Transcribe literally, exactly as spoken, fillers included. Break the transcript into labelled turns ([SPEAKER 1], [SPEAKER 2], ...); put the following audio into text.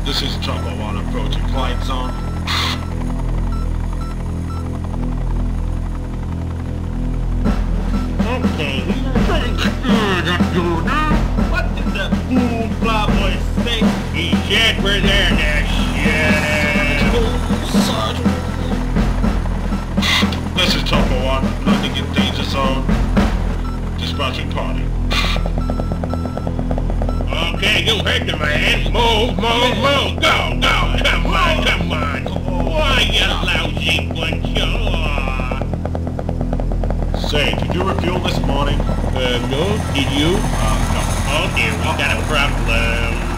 [SPEAKER 1] This is Trouble One approaching flight zone.
[SPEAKER 2] Okay, what did the fool fly boy say? He said we're there now, shit.
[SPEAKER 1] Sergeant. This is Trouble One, landing in danger zone. Dispatching party.
[SPEAKER 2] Okay, you heard the man. Move, move, move. Go, go. Come on, come on. Why, you lousy bunch of...
[SPEAKER 1] Say, did you refuel this morning?
[SPEAKER 2] Uh, no. Did you?
[SPEAKER 1] Uh, no.
[SPEAKER 2] Oh dear, we got a problem.